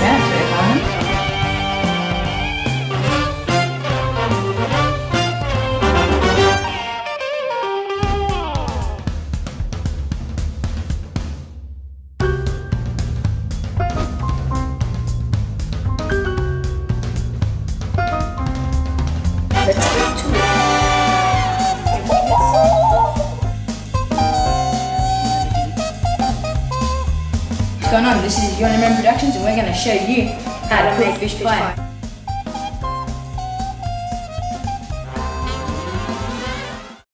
Fancy, huh? Let's get to it. What's going on? This is Your Productions, and we're going to show you how to cook fish pie.